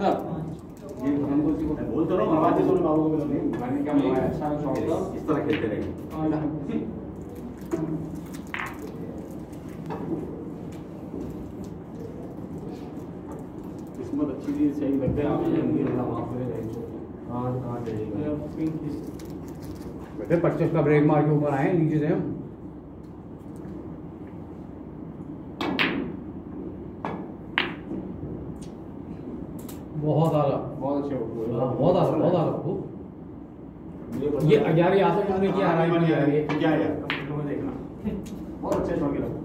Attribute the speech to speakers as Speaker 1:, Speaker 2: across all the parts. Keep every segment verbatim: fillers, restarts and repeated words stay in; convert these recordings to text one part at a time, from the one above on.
Speaker 1: ये हमको उसी को बोल तो रहा हूँ, आवाज दे दो ना बाबू को। मैंने क्या बोला है, अच्छा शॉट दो, इस तरह खेलते रहेंगे। किस्मत अच्छी थी, सही लगता है आपको। हाँ कहाँ जाएगा
Speaker 2: बेटे, पच्चीस का ब्रेक मार के ऊपर आए नीचे से हम। बहुत आला,
Speaker 1: बहुत अच्छे हो,
Speaker 2: बहुत आला, बहुत आला। ये यार यहाँ से हमने किया हराई नहीं आ रही है
Speaker 1: क्या है यार, तुम्हें देखना बहुत अच्छा शॉट गिरा।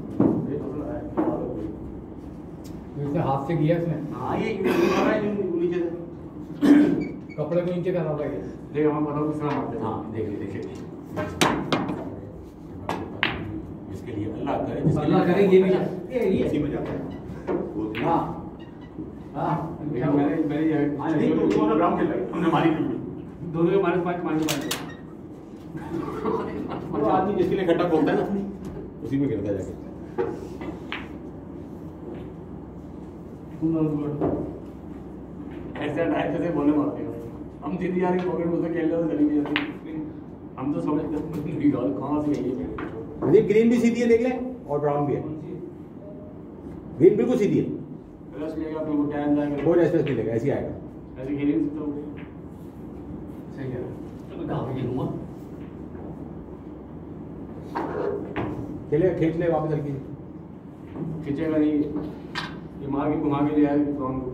Speaker 2: इसने हाथ से किया इसने।
Speaker 1: हाँ ये नीचे से
Speaker 2: कपड़े को नीचे करना पड़ेगा।
Speaker 1: देख हम बताओ किस तरह मारते हैं। हाँ देख लीजिए, देखिए इसके लिए अल्लाह करे,
Speaker 2: अल्लाह करे ये भी
Speaker 1: इसी में जाता है।
Speaker 2: हाँ हाँ
Speaker 1: मैंने मैंने आज नहीं तो दोनों ग्राउंड खेला है हमने, मारी थी दोनों के माइनस पाँच माइनस पाँच। वो आदमी जिसके लिए खट्टा खोलता है ना, उसी में गिरता है जाके। ऐसे अटैक कैसे बोले मारते हो हम, सीधी यार पॉकेट में से खेल रहे हो चली भी जाती। हम तो समझते हैं कहाँ से गई है।
Speaker 3: ग्रीन भी सीधी है देख ले, और ब्राउन भी है। ग्रीन बिल्कुल सीधी है,
Speaker 1: रस लेगा तो वो टाइम जाएगा,
Speaker 3: कोई रेस्पेक्ट नहीं लेगा, ऐसे ही आएगा।
Speaker 1: ऐसे खेल नहीं सकते।
Speaker 2: सही है। चलो कहाँ पे खेलूँगा?
Speaker 3: खेले खींच ले वापस हल्की।
Speaker 1: खींचेगा नहीं, ये मार के घुमा के ले आएगा ग्राउंड के ऊपर।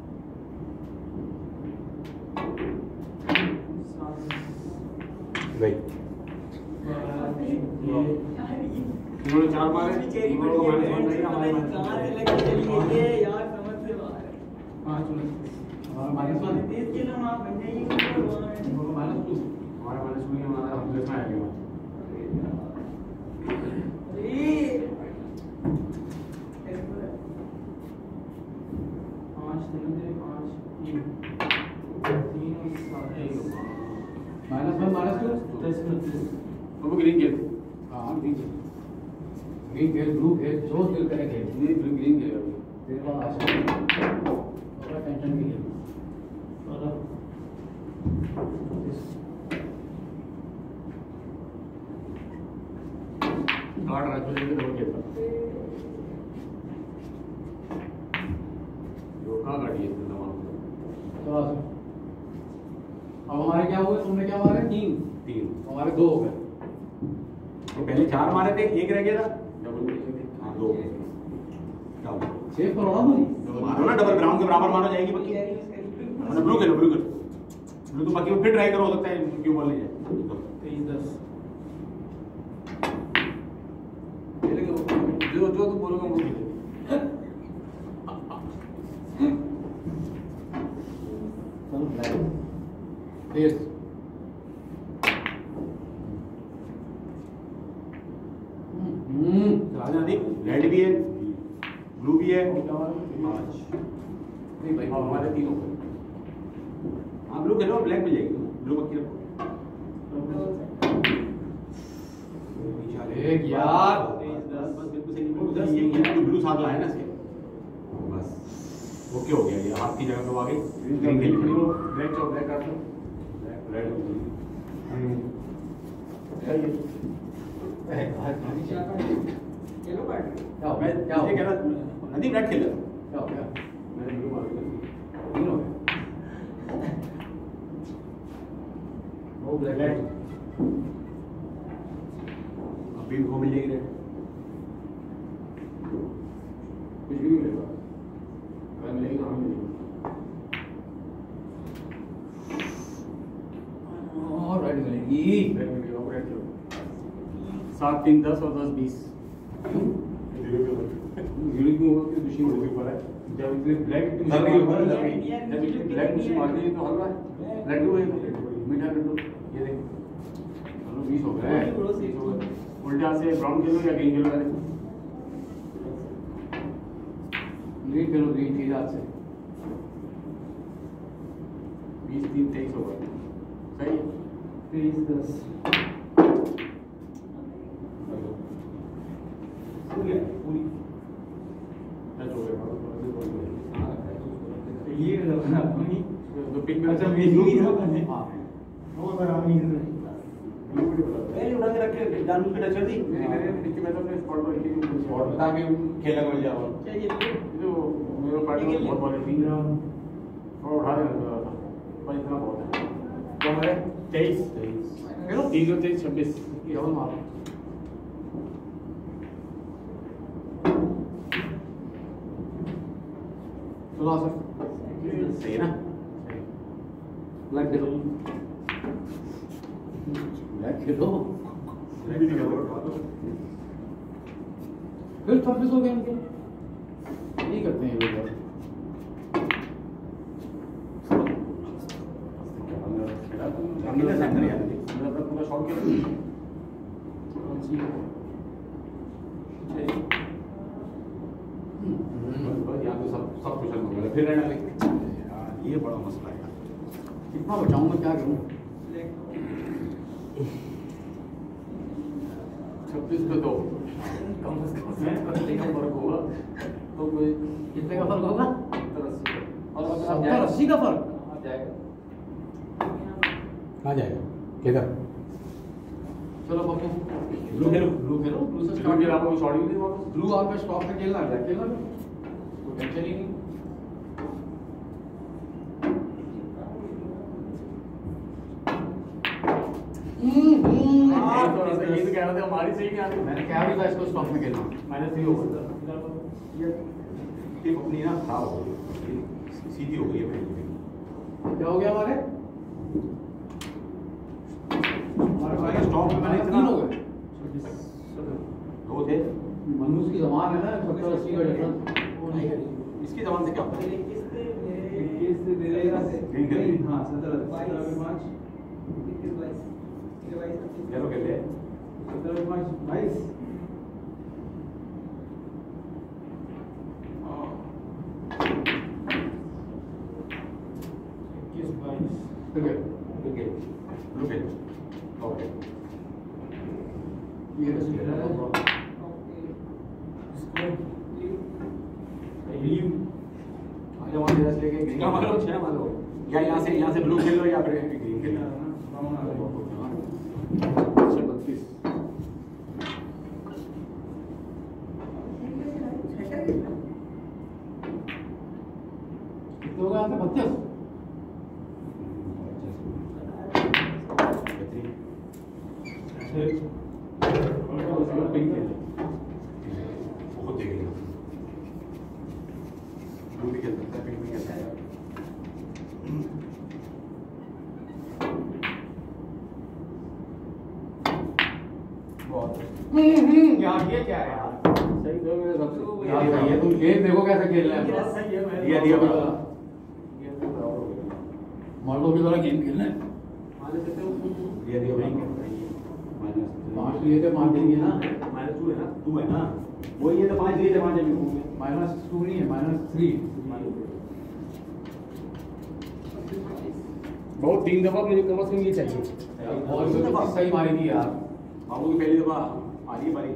Speaker 3: भाई
Speaker 1: इन्होंने चार मारे, इन्होंने माइनस वन नहीं, हमारे माइनस वन
Speaker 4: ये यार समझ से बाहर है।
Speaker 1: हाँ चलो हमारा माइनस वन,
Speaker 4: देश के नाम आप बन जाइए,
Speaker 1: इन्होंने माइनस टू, हमारा माइनस टू नहीं, हमारा हम प्लस में आएगा।
Speaker 4: पाँच तीन पाँच तीन तीन
Speaker 2: माइनस वन माइनस टू
Speaker 4: दस उनतीस।
Speaker 1: अब ग्रीन खेल।
Speaker 2: हाँ ग्रीन ग्रीन खेल, ब्लू खेल, जो दिल करे खेल।
Speaker 1: नहीं ब्लू ग्रीन खेलेगा
Speaker 2: तेरे पास आशा थोड़ा टेंशन भी है।
Speaker 1: कार्ड रख लेके तो खेलता। रोका गाड़ी है तमाम।
Speaker 2: थोड़ा सा अब हमारे क्या हुए, तुमने क्या मारे? तीन
Speaker 1: तीन,
Speaker 2: हमारे दो हो गए।
Speaker 1: तो पहले चार मारे थे, एक रह गया था। डबल हाँ दो
Speaker 2: सेव करो ना तुम,
Speaker 1: मारो ना, डबल ग्राउंड के बराबर मारो, जाएगी पक्की। मतलब ब्लू खेलो, ब्लू खेलो, ब्लू तो पक्की में फिर ट्राई करो, हो सकता है क्यों बॉल नहीं जाए।
Speaker 4: तेईस दस
Speaker 1: जो जो तुम बोलोगे वो खेले।
Speaker 2: यस हम्म
Speaker 1: राजा दी रेड भी है, ब्लू भी है,
Speaker 2: नहीं भाई
Speaker 1: अब हमारे तीन हो गए। हाँ ब्लू खेलो, ब्लैक मिल जाएगी, ब्लू पक्की रखो।
Speaker 2: एक यार
Speaker 1: ब्लू साथ लाया ना इसके, बस ओके हो गया। ये हाथ की जगह पे आ गई, ग्रीन खेल खड़ी हो, ब्लैक चो ब्लैक काट लो, रेड
Speaker 4: चलो बैठ
Speaker 1: मैं
Speaker 2: क्या
Speaker 1: ये कह रहा नदीम रेड खेल
Speaker 2: क्या हो गया?
Speaker 1: मैंने ब्लू मार दिया।
Speaker 2: तीन हो गए। वो ब्लैक
Speaker 1: अभी वो मिल जाएगी रेड, कुछ भी नहीं मिलेगा, अगर मिलेगी तो हमें मिलेगी।
Speaker 2: और रेड मिलेगी।
Speaker 1: रेड मिलेगा, वो रेड खेलो। सात तीन दस और दस बीस। जीरो क्यों होगा? क्योंकि दुश्मन के ऊपर है। जब इसलिए ब्लैक की मशीन के ऊपर है, जब इसलिए ब्लैक मशीन मारती है तो हलवा है, लड्डू है, मीठा लड्डू। ये देख चलो बीस हो गए, बीस हो गए। उल्टे हाथ से ब्राउन खेलो या ग्रीन खेलो पहले?
Speaker 2: ग्रीन खेलो, ग्रीन चीज हाथ से।
Speaker 1: बीस तीन तेईस हो गए, सही है।
Speaker 4: तेईस दस
Speaker 1: पूरी पूरी टच हो गया।
Speaker 4: ये
Speaker 1: तो पिक में
Speaker 2: अच्छा मेरी है
Speaker 1: हां
Speaker 2: वो बराबर नहीं है
Speaker 3: ए उड़ा के रख के जानू पे टच कर दी
Speaker 1: नहीं नहीं नीचे मैं तो अपने स्पॉट पर रखी
Speaker 3: और ताकि खेलने को मिल जाओ
Speaker 4: क्या ये
Speaker 1: जो मेरे पार्टी में बहुत वाले थी और उठा देना था पर इतना बहुत है क्या है तेईस हेलो तीन सौ तेईस छब्बीस केवल मारो चलो सर
Speaker 3: सही है ना
Speaker 1: लग दे
Speaker 2: लग के दो फिर छब्बीस हो गए इनके यही करते हैं ये लोग
Speaker 1: हमने सेंड नहीं आया मेरा अपना पूरा शॉट किया कौन सी बस यहाँ तो सब सब कुछ हो गया फिर रहना यार ये बड़ा मसला है
Speaker 2: कितना बचाऊं मैं क्या करूं
Speaker 1: छब्बीस पे दो कम से कम है कितने का फर्क होगा तो कोई
Speaker 2: कितने का फर्क होगा
Speaker 1: सत्तर अस्सी और अगर आप
Speaker 2: सत्तर
Speaker 1: जाएगा
Speaker 2: अस्सी का फर्क
Speaker 1: आ जाएगा
Speaker 3: कहाँ जाएगा किधर
Speaker 2: चलो पप्पू
Speaker 1: ब्लू खेलो
Speaker 2: ब्लू खेलो ब्लू से
Speaker 1: स्टार्ट
Speaker 2: स्टार्ट
Speaker 1: किया आपको शॉट ही नहीं वापस
Speaker 2: ब्लू आपका स्टॉप में खेलना है खेलना तो टेंशन ही नहीं
Speaker 1: हाँ, तो ऐसे ये तो कह रहे थे हमारी सही नहीं आती
Speaker 2: मैंने क्या भी था इसको स्टॉप में खेलना
Speaker 1: माइनस थ्री होगा
Speaker 3: टिप अपनी ना खराब हो गई सीधी हो गई है पहले
Speaker 2: क्या हो गया हमारे
Speaker 3: हमारे स्टॉक में मैंने
Speaker 2: तीन हो गए
Speaker 3: दो थे
Speaker 2: मनुष्य की जबान है ना सत्तर अस्सी का डिफरेंस
Speaker 3: इसकी जबान से क्या होता है
Speaker 4: इक्कीस से दे देगा
Speaker 3: ग्रीन ग्रीन
Speaker 4: हाँ सत्रह सत्रह पाँच इक्कीस बाईस बाईस
Speaker 3: येलो खेलते हैं
Speaker 4: सत्रह पाँच बाईस इक्कीस बाईस
Speaker 2: ठीक है
Speaker 3: ब्लू खेल ब्लू खेल ओके
Speaker 2: ये तो सीधा है
Speaker 1: लीव आगे वहाँ से दस लेके ग्रीन मारो छह मारो या यहाँ से यहाँ से ब्लू खेल लो या फिर ग्रीन खेल लो अच्छा बत्तीस
Speaker 2: कितने हो गए आपके बत्तीस
Speaker 3: बहुत देखेंगे ब्लू भी खेल सकता है पिंक भी खेल सकता है
Speaker 2: यार ये क्या है यार
Speaker 1: सही दो मेरे सबसे
Speaker 2: यार ये तुम गेम देखो कैसे खेल रहे हैं
Speaker 3: दिया दिया बड़ा
Speaker 2: मर्दों की तरह गेम खेलना है
Speaker 3: दिया दिया वही माइनस
Speaker 2: पांच लिए थे पांच देंगे ना
Speaker 1: माइनस टू है ना
Speaker 3: टू है ना
Speaker 1: वही है तो पाँच लिए थे पाँच अभी होंगे
Speaker 2: माइनस टू नहीं है माइनस थ्री
Speaker 1: बहुत तीन दफा मुझे कम से कम ये चाहिए
Speaker 2: और इसमें तो सही मारी थी यार
Speaker 3: बाबू की पहली दफा आ रही है बारी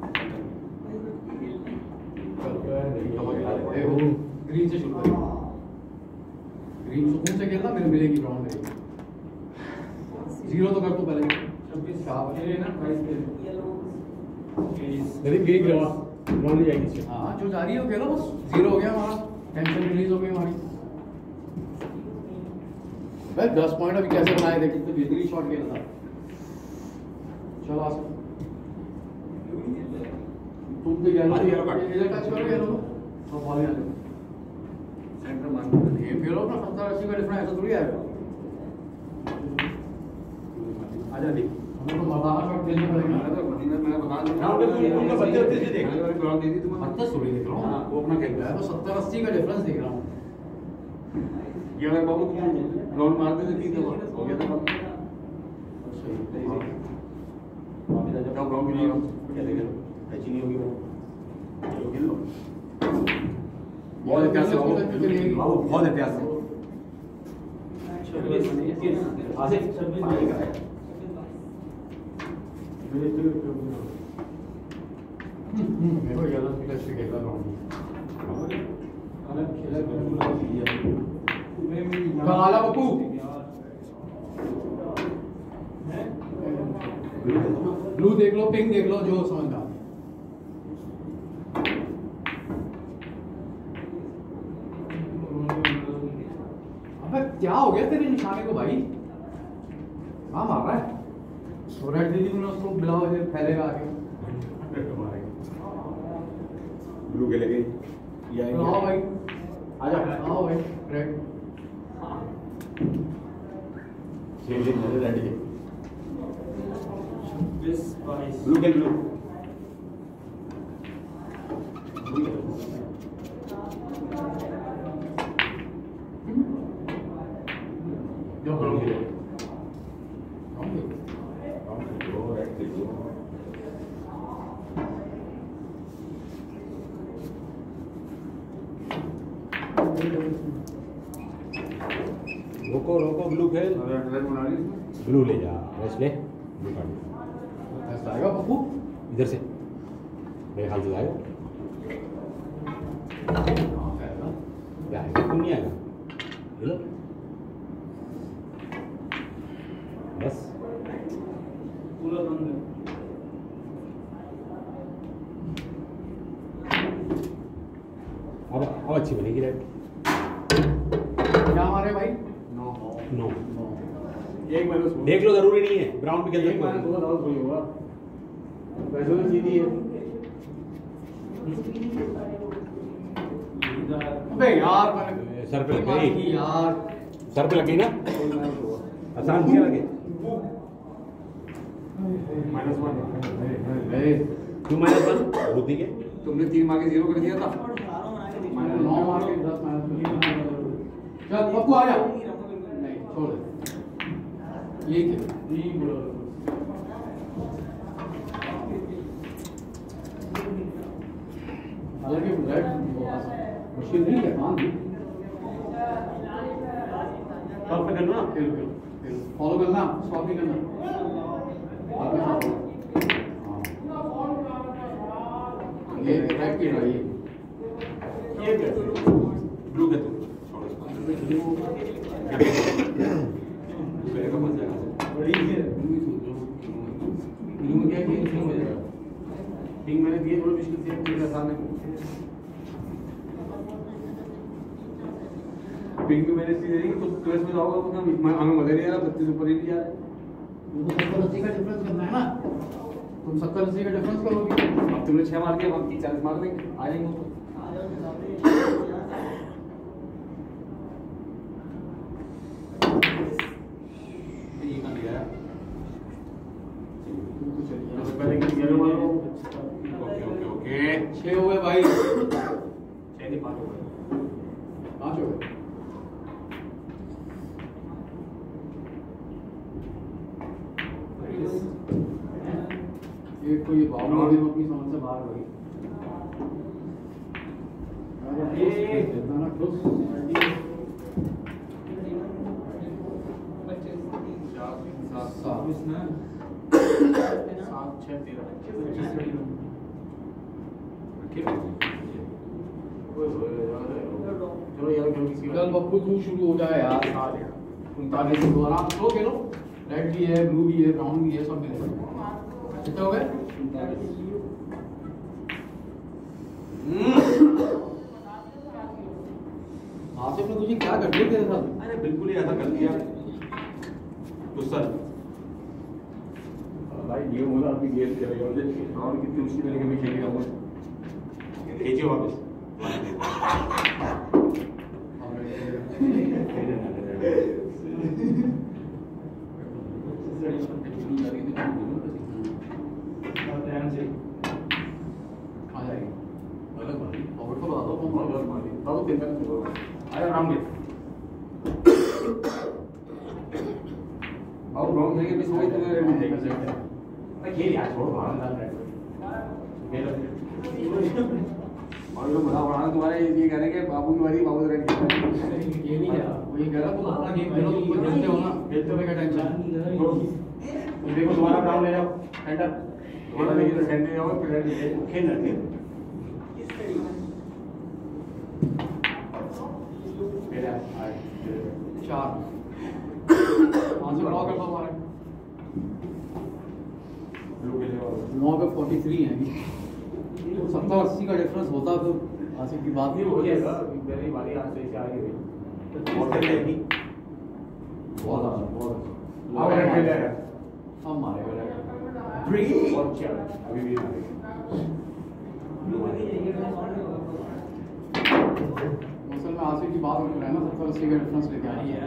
Speaker 2: देखो ग्रीन से शुरू करें ग्रीन सुकून से खेलना मेरे मिलेगी ब्राउन मिलेगी जीरो तो कर तो पहले
Speaker 4: छब्बीस
Speaker 2: शाबाश।
Speaker 4: ये ना बाईस के
Speaker 1: गरीब गिरी गिरवा ब्राउन नहीं जाएगी
Speaker 2: हाँ जो जा रही है वो खेलो बस जीरो हो गया हमारा टेंशन रिलीज हो गई हमारी भाई दस पॉइंट अभी कैसे बनाए देखे तो बेहतरीन शॉट खेल था चलो आ सकते तुम भी गया
Speaker 3: आज येलो कार्ड।
Speaker 2: ये टच करो येलो तो बॉल आ जाए सेंटर मान ये फेलो ना सत्तर अस्सी का डिफरेंस ऐसा थोड़ी आएगा
Speaker 1: आजा देख
Speaker 2: हमें तो मर्दाना शॉट खेलने पड़ेगा
Speaker 1: मैंने तो मैंने मैंने बता दिया
Speaker 3: हाँ, बिल्कुल, तुमने बत्तीस बत्तीस से देखा।
Speaker 1: मैंने वाली ब्राउन दे दी तुम्हें
Speaker 2: बत्तीस थोड़ी देख रहा हूँ
Speaker 1: हाँ, वो अपना खेल रहा
Speaker 2: मैं
Speaker 1: है
Speaker 2: तो सत्तर अस्सी का डिफरेंस देख रहा हूँ
Speaker 1: ये अगर बाबू तुम ब्राउन मार दे तो तीन दफा हो गया था जब ब्राउन भी नहीं हो
Speaker 3: चलेगा टच नहीं होगी वो चलो खेल लो
Speaker 1: बहुत एहतियात से बाबू
Speaker 3: बाबू बहुत एहतियात से
Speaker 4: छब्बीस इक्कीस
Speaker 3: आसिफ
Speaker 4: छब्बीस
Speaker 3: पानी का है
Speaker 2: मेरे को येलो स्पीकर से खेलना ब्राउन
Speaker 4: अलग खेला
Speaker 2: काला पप्पू ब्लू देख लो, पिंक देख लो, जो समझ आ अबे क्या हो गया तेरे निशाने को भाई? हाँ मार रहा है तो रेड दीदी ने उसको बुलाओ, ये फैलेगा आगे।
Speaker 3: ब्लू के लगे या
Speaker 2: आओ भाई,
Speaker 3: आजा
Speaker 2: आओ भाई रेड।
Speaker 3: सेम सेम रेड के
Speaker 4: This price.
Speaker 3: ब्लू के ब्लू
Speaker 1: जो करोगे
Speaker 3: रोको रोको ब्लू खेल
Speaker 1: रेड बना ली
Speaker 3: ब्लू ले जा रेस्ट ले ब्लू काट
Speaker 2: ऐसा आएगा पप्पू?
Speaker 3: इधर से मेरे ख्याल से आएगा
Speaker 2: हाँ आएगा।
Speaker 3: क्या आएगा क्यों नहीं आएगा ये लो बस
Speaker 4: पूरा बंद है।
Speaker 3: अब अब अच्छी बनेगी रेड
Speaker 2: क्या मारे भाई?
Speaker 1: नो
Speaker 3: नो
Speaker 1: एक माइनस
Speaker 3: देख लो जरूरी नहीं है ब्राउन भी खेल
Speaker 1: एक माइनस
Speaker 3: सकते
Speaker 1: दो दाल थोड़ी होगा वैसे तो सीधी है
Speaker 2: अबे यार मैंने
Speaker 3: हो। सर पे लग
Speaker 2: मारी
Speaker 3: गई
Speaker 2: यार।
Speaker 3: सर पे लग गई ना
Speaker 1: एक माइनस होगा
Speaker 3: आसान किया लगे
Speaker 1: minus one
Speaker 3: two minus one blue ठीक है
Speaker 1: तुमने तीन मार के जीरो कर दिया था
Speaker 2: नौ मार के दस माइनस चल पप्पू आ जा। नहीं छोड़ दे ये खेल हालांकि रेड मुश्किल नहीं है मान
Speaker 3: टॉप पे करना
Speaker 2: खेल खेल फॉलो करना, स्टॉप नहीं करना। ये रेड की रही है
Speaker 3: ये कैसे ब्लू के तू छोड़ इसको मेरे का मजा आएगा
Speaker 1: पिंक मैंने दिए थोड़ी मुश्किल से मुझे आसान है पिंक भी मैंने सीधे दी तो ट्वेल्थ में जाओगे तो मैं हमें मजा नहीं आ रहा बत्तीस ऊपर ही नहीं जा रहा
Speaker 2: तुमको सत्तर अस्सी का डिफरेंस करना है ना, तुम सत्तर अस्सी का डिफरेंस करोगे।
Speaker 1: अब तुमने छह मार दिया हम तीन चालीस मार देंगे आ जाएंगे ऊपर ये कर लिया तो पहले कि जीरो मारो ओके ओके ओके
Speaker 2: छह हो गए भाई,
Speaker 1: छह नहीं पाँच हो गए
Speaker 2: पाँच हो गए। एक तो ये बाउल वाली अपनी समझ से बाहर गई। इतना ना क्लोज सात
Speaker 1: सात छह तेरह चलो यार खेलो किसी
Speaker 2: चल बप्पू तू शुरू हो जाए यार। उनतालीस से दो आराम स्लो खेलो, रेड भी है, ब्लू भी है, ब्राउन भी है, सब मिलेगा। कितने हो गए? आसिफ ने तुझे क्या कर दिया तेरे साथ?
Speaker 3: अरे बिल्कुल ही ऐसा कर दिया गुस्सा
Speaker 1: भाई ये बोला अभी गेम चल रही है और कितनी मुश्किल है लेकिन मैं खेल रहा हूँ
Speaker 3: खींचो वापस
Speaker 2: आ जाएगी अलग वाली और तो बता दो कौन सा अलग वाली
Speaker 1: बाबू तीन तक आया राम गेट और राउंड देंगे भी सोई तो रेडी देगा
Speaker 3: मैं खेल यार छोड़ बाहर डाल रहा है
Speaker 1: और लोग बता रहा तुम्हारे ये कह रहे हैं कि बाबू की बारी बाबू रेडी
Speaker 2: ये नहीं कह रहा, वो ये कह रहा तुम अपना गेम खेलो, तुम तो खेलते हो ना, खेलते हो क्या टेंशन।
Speaker 3: देखो दोबारा ब्राउन ले जाओ सेंटर
Speaker 1: तुम्हारा लेकिन तो सेंटर जाओ फिर रेडी
Speaker 3: खेल रहे खेल
Speaker 1: मेरा
Speaker 2: चार वहाँ से ब्लॉक करता हमारे नौ पे फोर्टी थ्री है सत्तर अस्सी का डिफरेंस होता तो आसिफ की बात नहीं हो
Speaker 1: जाएगा मेरी बारी आज से आ गई
Speaker 3: बहुत है
Speaker 2: बहुत बहुत
Speaker 1: अब रेड खेल रहा है
Speaker 2: अब मारेगा
Speaker 1: और क्या अभी भी
Speaker 2: असल में आसिफ की बात हो रहा है ना सत्तर अस्सी का डिफरेंस लेके आई है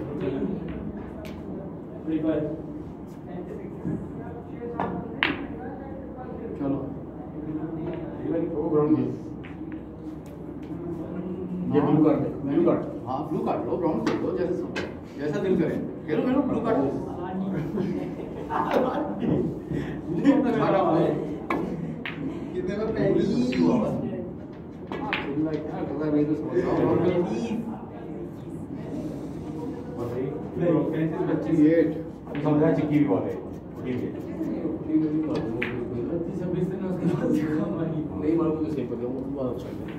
Speaker 2: चलो
Speaker 1: वो ग्राउंड में ये ब्लू कार्ड है ब्लू कार्ड
Speaker 2: हाँ ब्लू कार्ड लो ब्राउन खेल लो जैसे जैसा दिल करे खेलो खेलो ब्लू कार्ड
Speaker 4: कितने में पहली
Speaker 3: समझा चिक्की भी बहुत है
Speaker 1: नहीं मालूम तो सेव कर दिया वो बहुत अच्छा है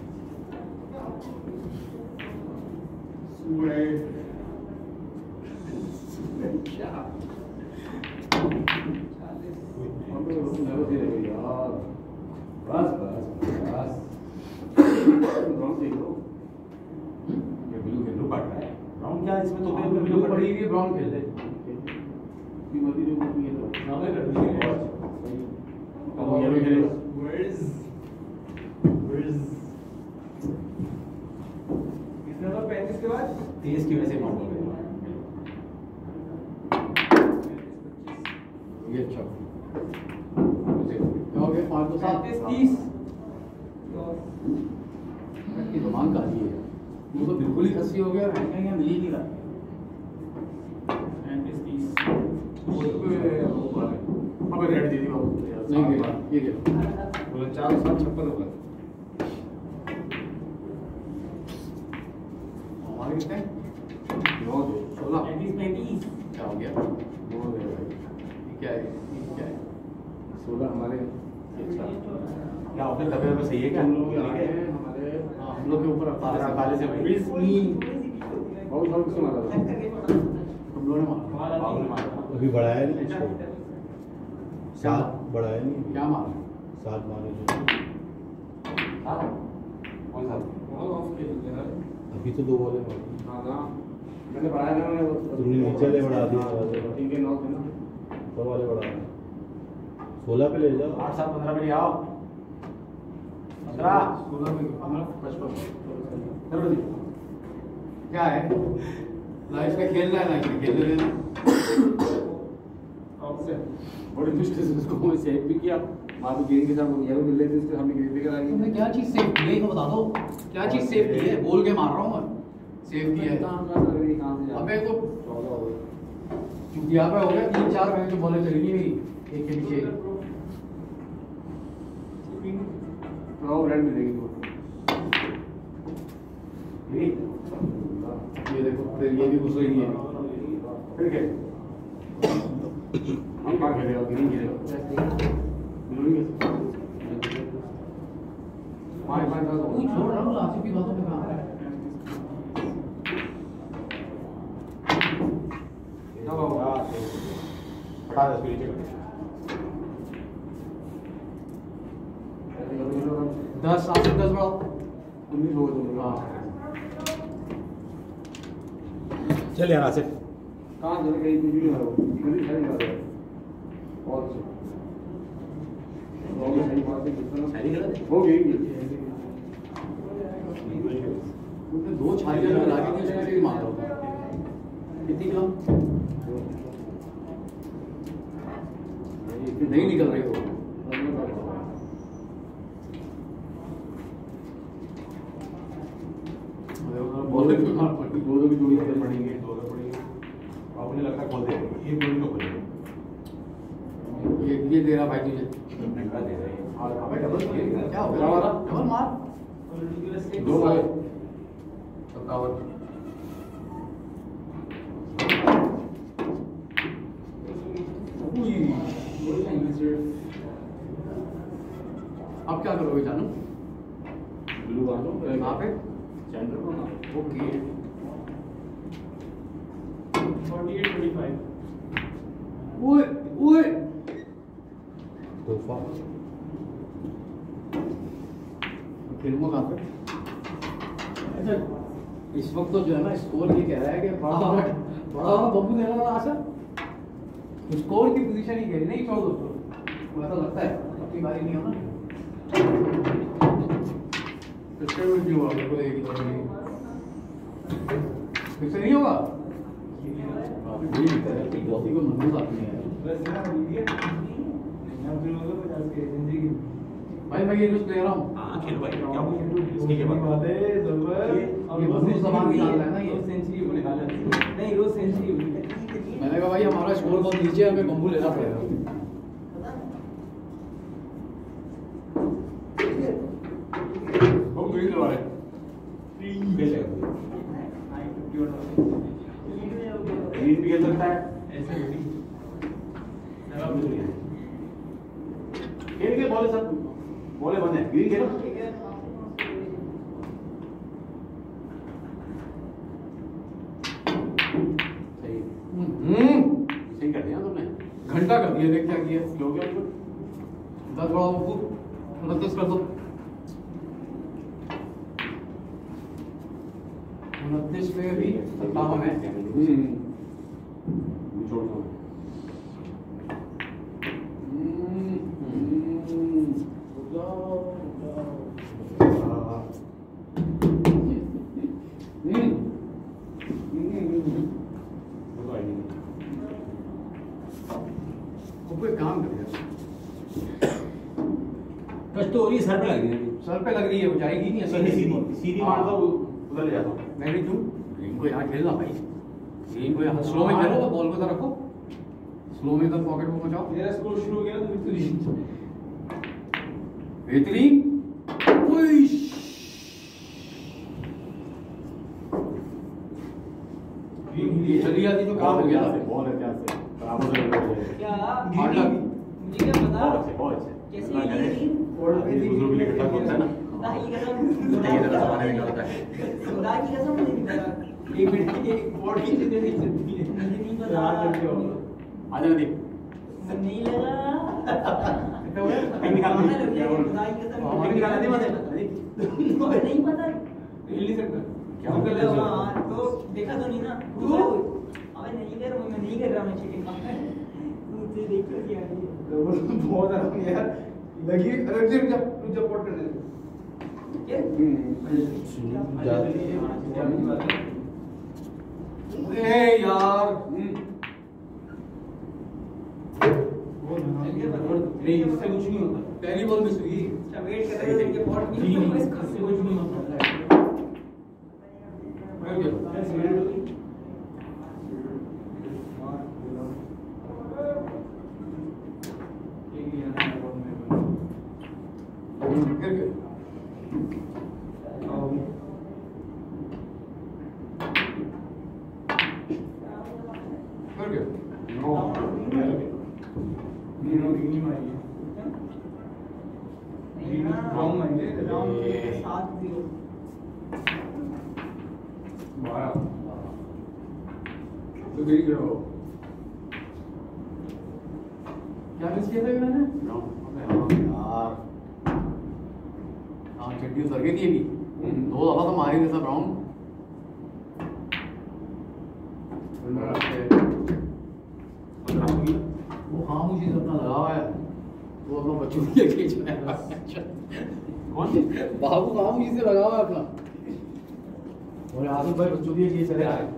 Speaker 1: बस बस बस ब्राउन देख लो ये ब्लू है ब्लू काट रहा है
Speaker 3: राउंड क्या है इसमें तो
Speaker 2: ब्लू
Speaker 3: ब्लू
Speaker 2: पड़ी हुई ब्राउन खेल ले मर्जी जो भी है तो
Speaker 1: सामने कर दीजिए और येलो खेलेगा
Speaker 4: Where's Where's कितने में पैंतीस के बाद
Speaker 3: तेज की वजह से माउंट हो गया
Speaker 2: ये अच्छा क्या हो गया पाँच दो सात
Speaker 4: पैंतीस तीस
Speaker 2: की जबान का है वो तो बिल्कुल ही खस्सी हो गया रैंकिंग यहाँ मिल ही नहीं रहा
Speaker 4: पैंतीस तीस
Speaker 1: अब रेड दे दी बाबू
Speaker 2: नहीं गया ये गया
Speaker 1: बोला चार सात छप्पन होगा
Speaker 2: हमारे कितने
Speaker 1: नौ दो
Speaker 2: सोलह
Speaker 4: पैंतीस पैंतीस
Speaker 2: क्या हो गया
Speaker 1: नौ दो भाई
Speaker 2: ये क्या है ये क्या है
Speaker 1: सोलह हमारे
Speaker 3: क्या होता है तबीयत में सही है क्या
Speaker 1: हम लोग आए हैं हमारे
Speaker 2: हाँ, हम लोग के ऊपर अड़तालीस
Speaker 3: अड़तालीस है भाई
Speaker 1: बहुत साल से मारा था
Speaker 2: हम लोगों ने मारा
Speaker 3: बाबू ने मारा
Speaker 5: अभी बढ़ाया नहीं इसको सात बढ़ाया नहीं
Speaker 2: क्या मारा
Speaker 5: सात मारे जो
Speaker 1: हाँ कौन सा
Speaker 5: अभी तो दो बॉलें मारी
Speaker 1: हाँ हाँ मैंने बढ़ाया था मैंने
Speaker 5: तुमने नीचे ले बढ़ा दिया
Speaker 1: ठीक है नौ थे ना
Speaker 5: ऊपर वाले बढ़ा दिए सोलह पे ले जाओ
Speaker 3: आठ सात पंद्रह पे ले आओ पंद्रह
Speaker 2: सोलह में पंद्रह पचपन
Speaker 1: चलो जी
Speaker 2: क्या है लाइफ में खेलना है लाइफ में खेल रहे
Speaker 1: बड़े दुष्ट से उसको सेव भी किया आप गेंद के साथ येलो मिल रहे थे उसके हमने ग्रीन लेकर आ गए
Speaker 2: तुमने क्या चीज सेव की है ये तो बता दो क्या चीज सेव की है बोल के मार रहा हूँ मैं सेव की है
Speaker 1: कहाँ से
Speaker 2: अबे तो
Speaker 1: चौदह हो गए
Speaker 2: चुटिया पे हो गया तीन चार मैच जो बॉलें चली मेरी एक के पीछे
Speaker 1: हाँ रेड मिलेगी तो
Speaker 2: ये देखो फिर ये भी घुस रही है
Speaker 1: फिर क्या हम कहाँ खेलेगा ग्रीन खेलेगा पाँच पाँच दस
Speaker 2: तू छोड़ रहा हूँ आसिफ की बातों पे कहाँ आ रहा है
Speaker 3: हटा दे इसको नीचे
Speaker 2: दस आसिफ दस बढ़ाओ
Speaker 1: उन्नीस हो गए तुम
Speaker 2: हाँ
Speaker 3: चल यार आसिफ
Speaker 1: कहाँ चले गई कुछ नहीं हो गली सही कर रहे और हो गई सही बात है कितना
Speaker 3: सही गलत
Speaker 1: हो गई
Speaker 2: उसने दो छालियां जो लगा दी उसमें से ही मार रहा था कितनी कम नहीं निकल रही वो बॉल पे मार पड़ी
Speaker 1: दो दो की जोड़ी से
Speaker 3: पड़ेंगे दो दो पड़ेंगे अब मुझे लगता है खोल देंगे एक गोली तो खोलेंगे
Speaker 2: ये ये दे रहा भाई तुझे
Speaker 3: घंटा दे रहे हैं
Speaker 2: और अबे डबल खेल क्या हो गया डबल मार
Speaker 1: दो मारे
Speaker 2: सत्तावन अब क्या करोगे जानू
Speaker 1: ब्लू आ दो
Speaker 2: कहाँ पे
Speaker 1: सेंटर पर ना
Speaker 2: ओके
Speaker 4: thirty-five.
Speaker 2: ओए ओए
Speaker 3: तोहफा
Speaker 2: फिल्मों का अच्छा इस वक्त तो जो है ना स्कोर ये कह रहा है कि बड़ा बड़ा बड़ा बब्बू देना ना आशा स्कोर की पोजीशन ही कह रही नहीं छोड़ दो मुझे ऐसा लगता है अपनी बारी नहीं होना इससे भी क्यों हुआ मेरे को एक ही तरह इससे नहीं होगा किसी को मंजूर आती है
Speaker 4: बस ना वीडियो नहीं हम फिर लोगों को पचास के जिंदगी
Speaker 2: भाई मैं ये न्यूज़ ले रहा हूँ
Speaker 3: हाँ खेलो भाई क्या हुआ इसके के बाद
Speaker 4: बात है जबर
Speaker 2: ये बंदूक सामान निकाल रहा है ना ये
Speaker 4: सेंचुरी को निकाला नहीं रोज सेंचुरी हुई
Speaker 2: मैंने कहा भाई हमारा स्कोर बहुत नीचे है हमें बम्बू लेना पड़ेगा
Speaker 1: वो ग्रीन वाले
Speaker 3: खेल ले
Speaker 1: ग्रीन भी खेल सकता है खेल के बॉल सब बॉले बंद है ग्रीन खेलो सही
Speaker 2: हम्म
Speaker 1: सही कर दिया तुमने
Speaker 2: घंटा कर दिया देख क्या किया
Speaker 1: स्लो गया बिल्कुल
Speaker 2: दस बड़ा बब्बू उनतीस कर दो उनतीस पे भी सत्तावन है
Speaker 1: छोड़ दो
Speaker 2: कोई काम कर
Speaker 3: कष्ट तो हो रही है सर पे लग रही है
Speaker 2: सर पे लग रही है वो जाएगी नहीं
Speaker 3: सीधी सीधी सीधी मार दो उधर ले जाता हूँ
Speaker 2: मैं भी क्यों इनको यहाँ खेलना भाई इनको यहाँ स्लो में खेलो तो बॉल को इधर रखो स्लो में इधर पॉकेट में पहुंचाओ
Speaker 4: मेरा स्कोर शुरू हो गया तो फिर तो
Speaker 2: बेहतरीन उइश। ये चली जाती तो काम हो गया था
Speaker 1: बहुत है क्या से बराबर से
Speaker 6: क्या
Speaker 2: हार्ड लग
Speaker 6: मुझे क्या पता
Speaker 1: बहुत अच्छे बहुत अच्छे
Speaker 6: कैसे
Speaker 1: इतना करे
Speaker 6: ये
Speaker 1: और दूसरों के लिए इकट्ठा होता है ना
Speaker 6: खुदा की कसम
Speaker 1: ये तो जमाने में होता है
Speaker 6: खुदा की कसम मुझे नहीं पता
Speaker 4: एक मिनट की बॉल की चीजें नहीं चलती है
Speaker 6: मुझे नहीं पता
Speaker 1: आ जाने दे
Speaker 6: नहीं लगा
Speaker 1: कहीं निकाल
Speaker 6: मारने
Speaker 1: दे
Speaker 6: लग गया, खुदा की कसम
Speaker 1: हमारे निकाल दे मत
Speaker 6: मुझे नहीं पता
Speaker 4: हिल नहीं सकता
Speaker 1: क्या
Speaker 6: तो
Speaker 1: कर
Speaker 6: कर
Speaker 1: रहे हो?
Speaker 6: हाँ, तो देखा तो नहीं ना तू अबे नहीं कर रहा हूँ मैं नहीं कर रहा मैं चीटिंग मुझे देख कर क्या है
Speaker 4: बहुत आराम यार लगी अरे रुक जा रुक जा पॉट करने दे
Speaker 6: क्या
Speaker 2: ए यार
Speaker 4: नहीं इससे कुछ नहीं होता
Speaker 2: पहली बॉल मिस हुई
Speaker 6: अच्छा वेट कर रहे हो कि पॉट
Speaker 4: नहीं
Speaker 6: नहीं
Speaker 4: नहीं
Speaker 6: तो
Speaker 4: इससे कुछ नहीं होता
Speaker 2: कर गया
Speaker 4: रॉन्ग माइंड है
Speaker 6: राउंड के साथ जीरो
Speaker 2: तो गई करो क्या मिस किया था मैंने यार हाँ चड्डी उतर गई थी अभी दो दफा तो मारी थे सब राउंड वो खामोशी से अपना लगा हुआ है वो अपना बच्चों के लिए खींच रहा है
Speaker 1: कौन
Speaker 2: बाबू खामोशी से लगा हुआ है अपना और आसिफ भाई बच्चों के लिए खींच रहे हैं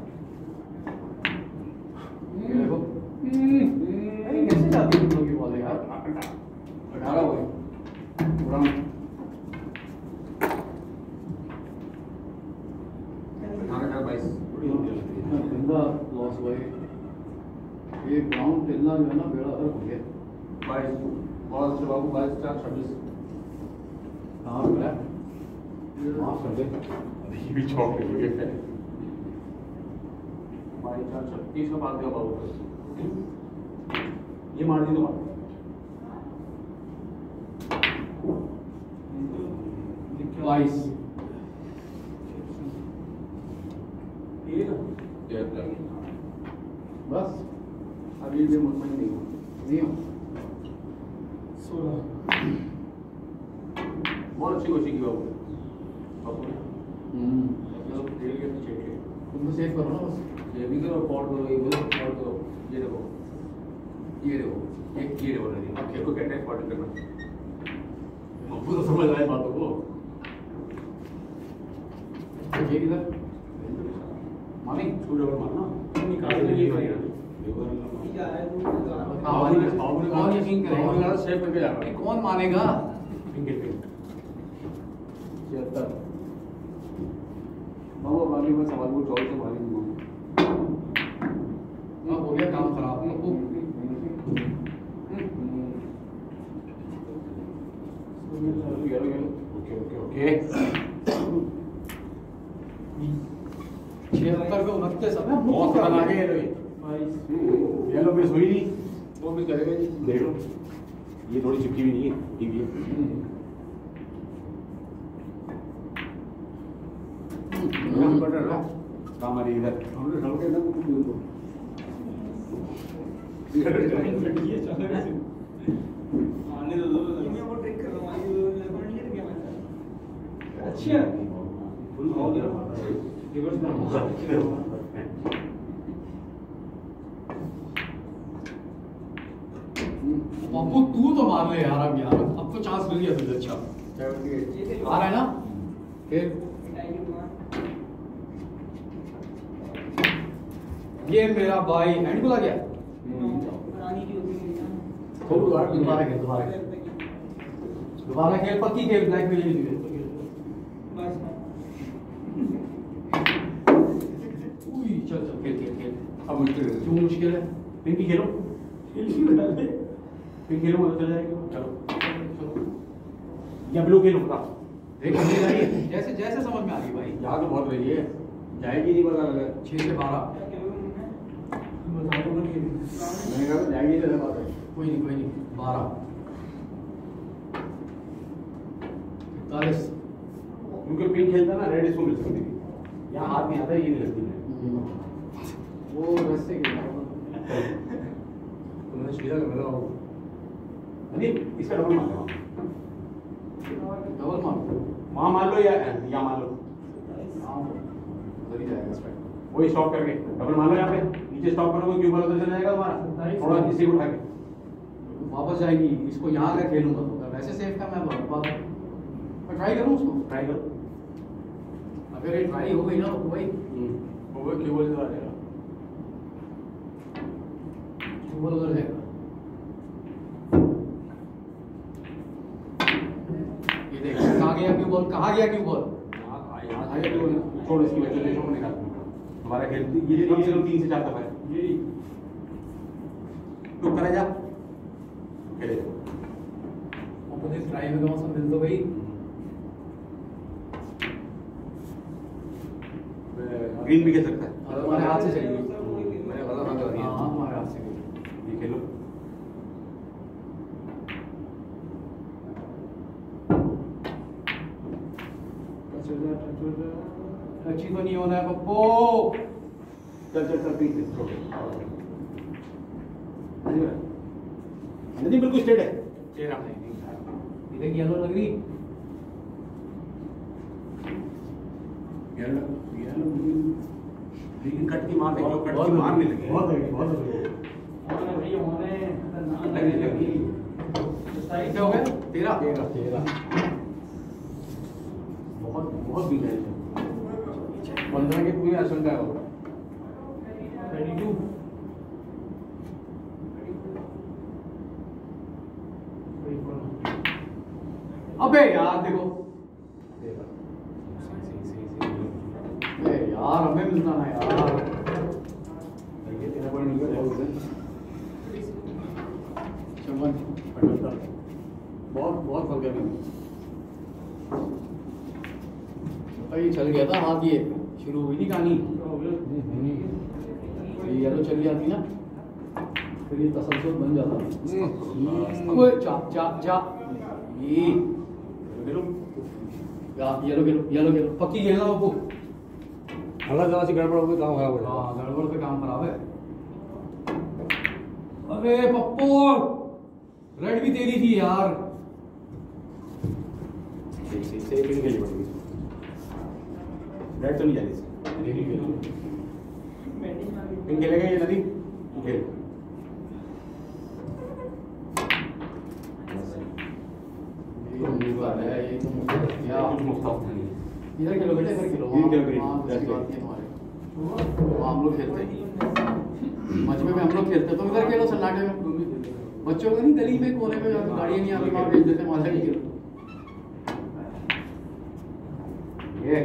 Speaker 2: ये देखो अरे कैसे जाती है तुम लोग की बॉल यार अठारह हो गई पूरा इतना गंदा लॉस हुआ है ये ग्राउंड खेलना जो है ना बेड़ा गर्क हो गया
Speaker 1: बाईस बॉल से बाबू बाईस चार छब्बीस
Speaker 2: कहाँ हो गया माफ कर दे
Speaker 1: ये भी चौक पे गए बाईस चार छत्तीस का मार दिया बाबू ये मार दी तो
Speaker 2: बाईस बस
Speaker 1: अभी भी मुतमईन नहीं हूँ।
Speaker 2: नहीं हो
Speaker 4: सोलह
Speaker 1: बहुत अच्छी कोशिश की बाबू बाबू
Speaker 2: हम्म
Speaker 1: मतलब खेल के पीछे के
Speaker 2: तुम तो सेव करो ना बस
Speaker 1: ये भी करो पॉट करो ये भी करो पॉट करो ये देखो ये देखो एक ये देखो नहीं अब खेल को कहते हैं पॉट करना बाबू तो समझ आए बातों को
Speaker 2: ये किधर
Speaker 1: मानी छू डबल मारना निकाल नहीं है
Speaker 4: ये जा रहा है दूर
Speaker 2: हाँ,
Speaker 1: बाबू ने बाबू ने
Speaker 2: कौन यकीन करेगा?
Speaker 1: बाबू ने कहा सेव करके जा रहा
Speaker 2: ये
Speaker 1: है
Speaker 2: कौन मानेगा
Speaker 1: फिंगर पे
Speaker 2: छिहत्तर
Speaker 1: बाबू बाकी मैं सवाल को चौबीस से मारी दूंगा
Speaker 2: हाँ हो गया काम खराब पप्पू
Speaker 1: ओके ओके ओके
Speaker 2: छिहत्तर पे उनतीस अब हम
Speaker 1: बहुत खतरनाक है ये लोग
Speaker 4: बाईस
Speaker 1: येलो मिस हुई नहीं वो मिस करेगा जी देख लो ये थोड़ी चिपकी भी नहीं है ठीक है
Speaker 2: हम्म।
Speaker 1: बटर है काम आ रही है इधर हमने ढल के ना कुछ दूर को
Speaker 4: ये चल रहा है आने दो दो ये वो ट्रिक कर रहा हूं ये लेबर नहीं है क्या मैं अच्छा
Speaker 1: फुल हो गया रिवर्स ना
Speaker 2: पप्पू तू तो मार ले यार अब यार अब तो चांस मिल गया तुझे अच्छा आ रहा है ना फिर ये मेरा भाई हैंड खुला गया दोबारा दोबारा खेल दोबारा खेल दोबारा खेल पक्की खेल ब्लैक में ये उई चल चल खेल खेल खेल
Speaker 1: अब मुश्किल है
Speaker 2: क्यों मुश्किल है
Speaker 1: पिंकी खेलो
Speaker 4: खेल क्यों डाल दे
Speaker 1: पिंक खेलो मत चल जाएगा
Speaker 2: चलो
Speaker 1: या ब्लू खेलो पता
Speaker 2: देख नहीं रही है जैसे जैसे समझ में आ गई भाई
Speaker 1: यहाँ तो बहुत रही है जाएगी नहीं पता लगा
Speaker 2: छह से बारह
Speaker 1: मैंने कहा जाएगी नहीं बात है
Speaker 2: कोई नहीं कोई नहीं बारह इकतालीस
Speaker 1: क्योंकि पिंक खेलता ना रेड इसको मिल सकती थी यहाँ हाथ में आता है ये नहीं लगती है
Speaker 2: वो वैसे
Speaker 1: तुमने सीधा कर मेरा नहीं इसका डबल मार दो
Speaker 2: डबल मार
Speaker 1: वहाँ मान लो या यहाँ मान लो
Speaker 2: हाँ उधर ही जाएगा इस पे
Speaker 1: वही स्टॉप करके डबल मान लो यहाँ पे नीचे स्टॉप करोगे क्यों उधर चला जाएगा तुम्हारा थोड़ा किसी को उठा के
Speaker 2: वापस जाएगी इसको यहाँ अगर खेलूंगा तो वैसे सेफ का मैं बहुत बात मैं ट्राई करूँ उसको
Speaker 1: ट्राई करो
Speaker 2: अगर ये ट्राई हो गई ना तो भाई
Speaker 1: वो केबल से आ जाएगा
Speaker 2: ऊपर उधर जाएगा ये देख कहाँ गया क्यों बॉल कहाँ गया क्यों बॉल
Speaker 1: यहाँ यहाँ आ गया क्यों छोड़ इसकी वजह से छोड़ निकाल हमारा खेल ये कम से कम तीन से चार दफा है
Speaker 4: ये
Speaker 1: तो करा जा खेले जा
Speaker 2: अपोजिट ट्राई में कौन सा मिल तो भाई
Speaker 1: ग्रीन भी खेल सकता है
Speaker 2: और हमारे हाथ से चली गई
Speaker 1: मैंने गलत हाथ कर दिया
Speaker 2: हाँ हमारे हाथ से गई
Speaker 1: ये खेलो
Speaker 2: अच्छी तो नहीं होना है पप्पो
Speaker 1: चल चल चल तीन से नदी बिल्कुल स्ट्रेट है चेहरा नहीं
Speaker 2: इधर येलो लग रही
Speaker 1: येलो येलो लेकिन कट की मार देखो कट की मार नहीं लगी
Speaker 2: बहुत लगी बहुत लगी
Speaker 4: होने भाई होने
Speaker 1: लगी लगी
Speaker 2: कितने हो गए तेरह
Speaker 1: तेरह तेरह बहुत बहुत बिग है पंद्रह के पूरी आशंका है
Speaker 4: थर्टी टू
Speaker 2: अबे यार देखो अबे यार हमें मिलता ना यार चमन
Speaker 1: बहुत बहुत फर्क है
Speaker 2: भाई चल गया था हाथ ये शुरू हुई थी कहानी ये येलो चली जाती ना फिर ये तसलसल बन जाता ओए चा चा चा ये
Speaker 1: खेलो
Speaker 2: या येलो येलो येलो येलो पक्की खेलना बाबू
Speaker 1: हल्ला जरा सी गड़बड़ हो गई काम खराब हो
Speaker 2: हाँ गड़बड़ पे काम खराब है अबे पप्पू, रेड भी तेरी थी यार।
Speaker 3: सही सही सही पिन खेलनी पड़ेगी। रेड तो नहीं जाती पिन खेलेगा ये नदी खेल।
Speaker 2: ये तो क्या
Speaker 3: कुछ मुफ्त नहीं
Speaker 2: इधर खेलो बेटा, इधर खेलो।
Speaker 3: ग्रीन खेलो, ग्रीन।
Speaker 2: हाँ,
Speaker 3: That's
Speaker 2: अच्छी
Speaker 3: right.
Speaker 2: बात है हमारे। वहाँ हम लोग खेलते हैं मजमे में, हम लोग खेलते हैं। तुम इधर खेलो सन्नाटे में, बच्चों को नहीं गली में कोने में गाड़ियाँ नहीं आती, वहाँ भेज देते, वहाँ से खेलो।
Speaker 3: ये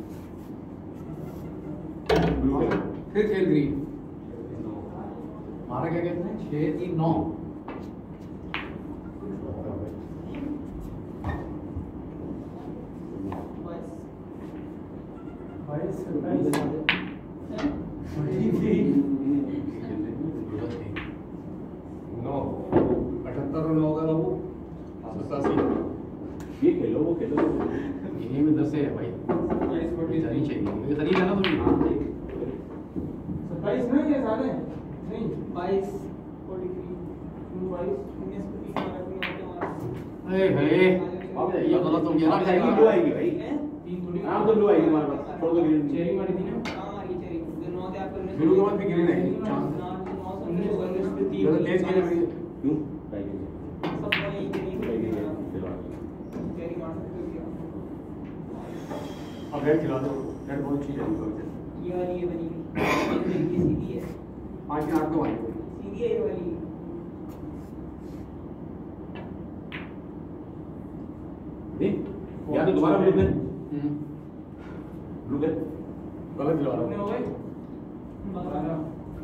Speaker 3: ब्लू खेलो।
Speaker 2: फिर खेल ग्रीन। हमारा क्या कहते हैं, छः तीन नौ।
Speaker 5: अठहत्तर रन होगा बाबू, सतासी।
Speaker 3: ये खेलो वो खेलो।
Speaker 2: यही में दस है भाई, इधर ही चाहिए मुझे, खरीद है ना तुम।
Speaker 4: सत्ताईस ना ये सारे नहीं बाईस फोर्टी थ्री बाईस उन्नीस को तीस मारा तुमने
Speaker 2: अरे भाई ये गलत हो गया ना।
Speaker 3: आएगी ब्लू आएगी भाई।
Speaker 4: तीन थोड़ी
Speaker 3: हाँ तो ब्लू आएगी हमारे पास। छोड़ दो ग्रीन।
Speaker 4: चेरी मारी थी ना। कहां मारी चेरी? जो नौ थे आपको
Speaker 1: ब्लू के बाद भी ग्रीन है।
Speaker 4: तीन
Speaker 1: ज़्यादा तेज खेल रही है।
Speaker 3: क्यों? आएगी।
Speaker 4: सब वही ग्रीन
Speaker 3: आएगी ये। चलो।
Speaker 4: चेरी मार सकते हो
Speaker 1: अब रेड खिला दो, रेड बहुत अच्छी जाएगी।
Speaker 4: ये वाली ये बनी ये सीधी है,
Speaker 1: पाँच के आठ तो आएगी।
Speaker 4: सीधी है ये वाली।
Speaker 3: नहीं या तो दोबारा ब्लू खेल। ब्लू खेल।
Speaker 1: गलत खिला
Speaker 4: कितने
Speaker 1: रहा
Speaker 4: हो
Speaker 1: हूँ।
Speaker 4: गए? बारह।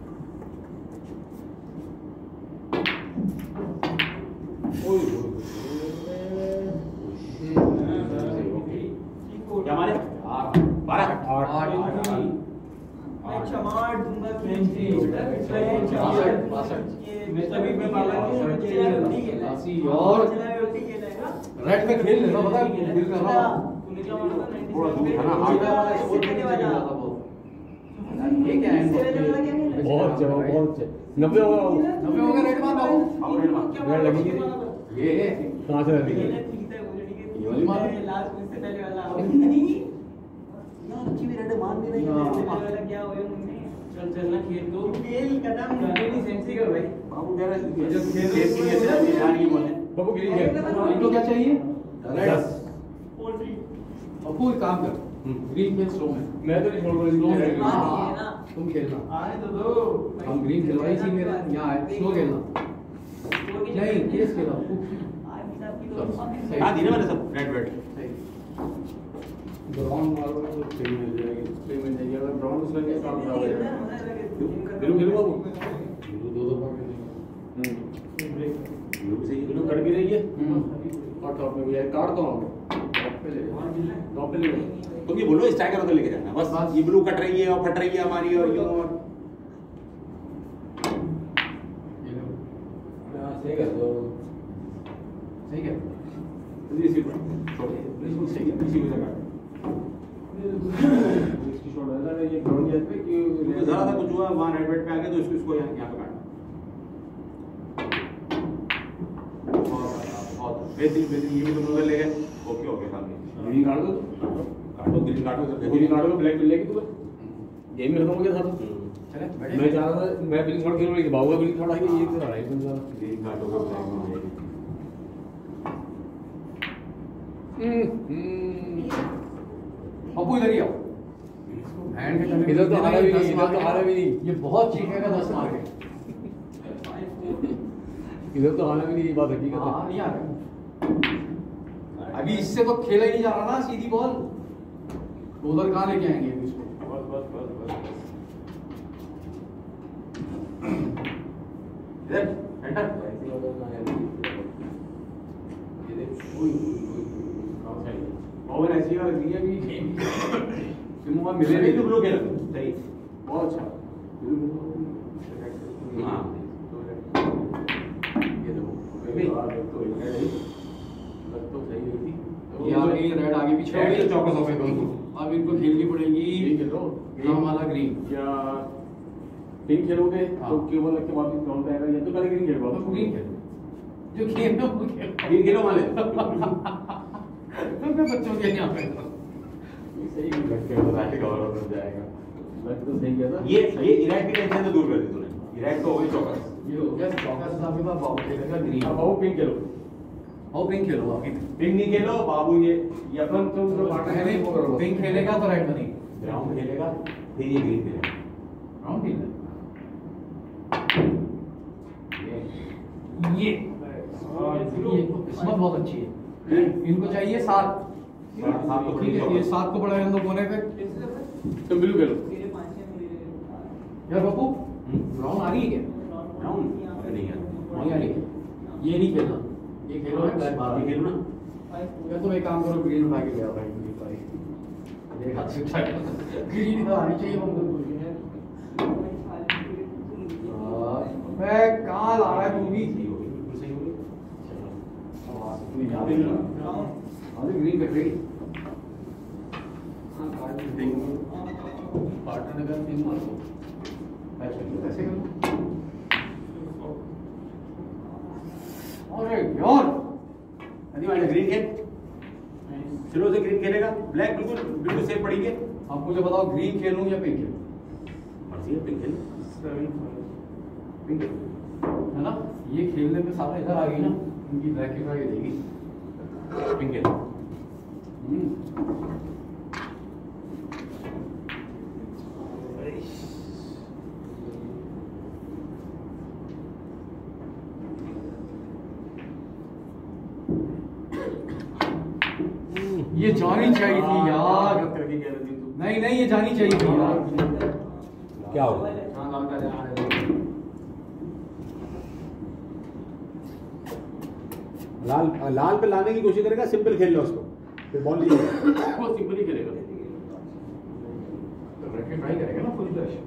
Speaker 3: क्या मारे? बारह।
Speaker 2: आठ।
Speaker 4: मैं चमार दूंगा
Speaker 2: पैंतीस,
Speaker 4: मैं
Speaker 2: बासठ, बासठ।
Speaker 4: मैं तभी मैं पाला नहीं चला रोटी खेला
Speaker 2: अस्सी और
Speaker 4: चला रोटी खेला है ना।
Speaker 2: रेड में खेल लेना, पता है दिल कर रहा हूँ।
Speaker 4: तूने क्या मारा था?
Speaker 1: थोड़ा दूर था ना,
Speaker 4: हाँ
Speaker 1: हाथ
Speaker 2: वाला स्कोर
Speaker 4: इससे
Speaker 2: भी
Speaker 4: पहले
Speaker 2: नीचे
Speaker 4: वाला।
Speaker 2: गिरा था बहुत। ये क्या है?
Speaker 4: इससे पहले वाला क्या खेला?
Speaker 5: बहुत जमा बहुत नब्बे होगा।
Speaker 2: नब्बे हो गए रेड मार बाबू।
Speaker 1: अब रेड मार।
Speaker 4: क्या
Speaker 5: रेड
Speaker 4: मारा?
Speaker 5: लगेगी।
Speaker 4: क्या मारा था?
Speaker 2: ये
Speaker 5: कहाँ से लगी?
Speaker 4: ये ठीक है वो लड़ी के
Speaker 2: ये वाली मार।
Speaker 4: लास्ट में से पहले वाला नहीं यार अच्छी भी रेड मार नहीं रही
Speaker 2: हाँ।
Speaker 4: है वाला क्या होया मुन्ने चल चल ना खेल दो खेल कदम गाने नहीं सेंसी कर भाई
Speaker 1: बाबू कह रहा है
Speaker 4: ये जब खेल
Speaker 1: खेल की ऐसे जाती है, जान की बोले।
Speaker 5: बाबू ग्रीन खेल।
Speaker 2: इनको क्या चाहिए? रेड।
Speaker 5: दस।
Speaker 4: पोल्ट्री
Speaker 2: अपू एक काम कर, ग्रीन खेल स्लो में।
Speaker 5: मैं तो नहीं छोड़
Speaker 2: स्लो
Speaker 5: रहा
Speaker 2: में
Speaker 4: हाँ,
Speaker 2: हाँ,
Speaker 4: ये है ना।
Speaker 2: तुम खेलना।
Speaker 4: आने तो दो
Speaker 2: हम ग्रीन खिलवाई थी मेरे यहाँ आए, स्लो खेलना। नहीं तेज खेलो अपू। सही।
Speaker 3: हाँ दी ना मैंने सब रेड रेड।
Speaker 2: सही।
Speaker 5: ब्राउन मारो तो सही मिल जाएगी।
Speaker 2: सही मिल जाएगी, अगर ब्राउन उसका क्या काम खराब हो जाएगा।
Speaker 5: खेलो खेलो बाबू।
Speaker 2: दो दो बार खेलेंगे।
Speaker 3: ब्लू भी सही है।
Speaker 5: ब्लू कट भी रही है
Speaker 2: हम्म।
Speaker 5: और टॉप में भी है। काट दो हम टॉप पे ले टॉप पे ले लो।
Speaker 3: तुम ये बोलो स्ट्राइकर होकर लेके जाना बस।
Speaker 2: बस।
Speaker 3: ये ब्लू कट रही है और फट रही है हमारी और यूं और
Speaker 2: ये लो।
Speaker 5: हाँ सही कर दो।
Speaker 2: सही है।
Speaker 3: इसी पर छोड़ दे।
Speaker 5: सही है इसी को काट। इसकी शॉट है ना ये ग्राउंड जेट पे कि
Speaker 3: जरा सा कुछ हुआ वहां रेड रेड पे आ गया तो इसको इसको यहाँ यहाँ पे काट। बहुत बेहतरीन बेहतरीन। ये भी तुम लोग ले गए। ओके ओके सामने
Speaker 5: ग्रीन काट दो।
Speaker 3: काटो ग्रीन काटो
Speaker 5: ग्रीन काटो तो ब्लैक मिल जाएगी तुम्हें। गेम में खत्म हो गया था।
Speaker 2: चले
Speaker 5: मैं
Speaker 2: बैठे।
Speaker 5: चाह रहा था मैं बिलिंग थोड़ा खेल रही थी बाबू का बिलिंग थोड़ा है ये तो लड़ाई बन जा रहा
Speaker 3: ग्रीन काटो का ब्लैक में हो जाएगी।
Speaker 2: अपू इधर ही आओ। हैंड के टर्न
Speaker 5: इधर तो हारा भी नहीं,
Speaker 2: दस
Speaker 5: इधर
Speaker 2: मार
Speaker 5: तो
Speaker 2: के।
Speaker 5: हारा भी नहीं।
Speaker 2: ये बहुत चीखेगा दस मार के।
Speaker 5: इधर तो आना भी नहीं, ये बात हकीकत
Speaker 2: हाँ
Speaker 5: है।
Speaker 2: नहीं आ रहा। अभी इससे तो खेला ही नहीं जा रहा ना सीधी बॉल। उधर कहाँ लेके आएंगे अभी इसको?
Speaker 1: बस बस बस बस।
Speaker 3: इधर एंटर।
Speaker 1: ये देख। ओए कहाँ से आई? और ऐसी वाली दिया भी तुम वहाँ मिले
Speaker 3: नहीं
Speaker 1: नहीं
Speaker 3: तो ब्लू खेलो सही।
Speaker 1: बहुत अच्छा।
Speaker 3: हाँ
Speaker 1: ये देखो यार तो लग तो सही हुई थी।
Speaker 2: ये आ गई रेड आगे पीछे हो
Speaker 3: रेड
Speaker 2: गई।
Speaker 3: तो चौकस हो गए दोनों।
Speaker 2: अब इनको खेलनी पड़ेगी
Speaker 1: ठीक है तो
Speaker 2: ग्रीन वाला ग्रीन।
Speaker 1: क्या पिंक खेलोगे
Speaker 2: हाँ।
Speaker 1: तो केवल लग के वापस ग्राउंड पे आएगा, या तो पहले ग्रीन खेल
Speaker 2: तो
Speaker 1: पाओ।
Speaker 2: ग्रीन खेलो, जो खेल है वो खेलो।
Speaker 3: ग्रीन खेलो मान ले।
Speaker 2: तो क्या बच्चों के यहाँ पे
Speaker 1: सही लग के राइट गौरव बन जाएगा। लग तो सही किया था।
Speaker 3: ये ये इराक की टेंशन तो दूर कर दी तूने। इराक तो हो गई चौकस।
Speaker 2: ये हो गया चौका से आपके पास बाबू खेलेगा ग्रीन।
Speaker 1: अब वो पिंक खेलो।
Speaker 2: और पिंक खेलो बाकी
Speaker 3: पिंक नहीं खेलो बाबू, ये ये अपन
Speaker 1: अपन तो जो पार्टनर है नहीं वो करो।
Speaker 2: पिंक खेलेगा तो रेड बनेगी।
Speaker 3: ग्राउंड खेलेगा फिर ये ग्रीन खेलेगा।
Speaker 2: राउंड खेल ये ये किस्मत बहुत अच्छी है। इनको चाहिए सात,
Speaker 3: सात- सात तो
Speaker 2: ठीक है, ये सात को पड़ा दो कोने पे।
Speaker 1: तुम ब्लू खेलो।
Speaker 6: मेरे पांच है मेरे
Speaker 2: यार बापू
Speaker 3: हम्म।
Speaker 2: राउंड आ रही है क्या?
Speaker 3: ग्राउंड नहीं है।
Speaker 2: नहीं आ रही है। ये नहीं खेलना, ये खेलो है ब्लैक बाहर।
Speaker 3: ये खेलो ना।
Speaker 2: या तुम एक काम करो, ग्रीन उठा के ले आओ भाई। ग्रीन भाई देख हाथ से उठा के ग्रीन तो आनी चाहिए हमको। मैं कहाँ ला रहा है तू भी?
Speaker 3: सही हो गई, बिल्कुल सही हो गई।
Speaker 2: तुम्हें याद है ना? अरे ग्रीन कट रही। पार्टनर ने कहा तीन मार दो। ऐसे करो। अरे यार
Speaker 3: अभी वाले ग्रीन खेल। चलो से ग्रीन खेलेगा। ब्लैक बिल्कुल बिल्कुल सेफ पड़ी है।
Speaker 2: आप मुझे बताओ ग्रीन खेलूं या पिंक खेलूं?
Speaker 3: मर्जी है, पिंक खेल। पिंक खेल।
Speaker 2: है ना, ये खेलने में सारा इधर आ गई ना, इनकी ब्लैक की ट्राई देगी।
Speaker 3: पिंक खेल।
Speaker 2: ये जानी चाहिए थी यार।
Speaker 1: करके कह रही थी तू।
Speaker 2: नहीं नहीं, ये जानी चाहिए थी यार।
Speaker 3: क्या होगा?
Speaker 1: हाँ लाल का जा
Speaker 3: लाल लाल पे लाने की कोशिश करेगा। सिंपल खेल लो उसको, फिर बॉल लीजिएगा।
Speaker 1: वो सिंपल ही खेलेगा।
Speaker 2: तो रख के ट्राई करेगा ना फुल फ्लैश।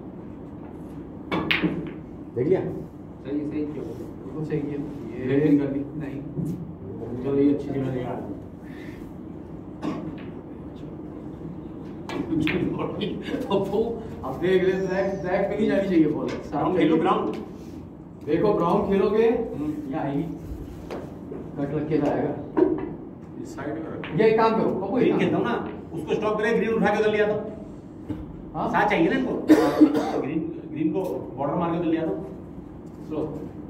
Speaker 3: देख लिया।
Speaker 1: सही सही क्यों?
Speaker 2: बिल्कुल सही किया।
Speaker 1: ये
Speaker 2: ये
Speaker 1: कर दी।
Speaker 2: नहीं,
Speaker 1: चलो ये अच्छी जगह लगा।
Speaker 2: पप्पू अब देख ले, ब्लैक ब्लैक पे नहीं जानी चाहिए बॉल।
Speaker 3: ग्राउंड खेलो, ग्राउंड।
Speaker 2: देखो ब्राउन खेलोगे यहाँ आएगी, कट लग के जाएगा।
Speaker 3: इस साइड का
Speaker 2: ये एक काम करो पप्पू, एक
Speaker 3: ग्रीन
Speaker 2: काम
Speaker 3: खेलता हूँ ना, उसको स्टॉप करे। ग्रीन उठा के उधर लिया था।
Speaker 2: हाँ
Speaker 3: साथ चाहिए ना इनको। ग्रीन ग्रीन को बॉर्डर मार के उधर लिया था।
Speaker 2: स्लो।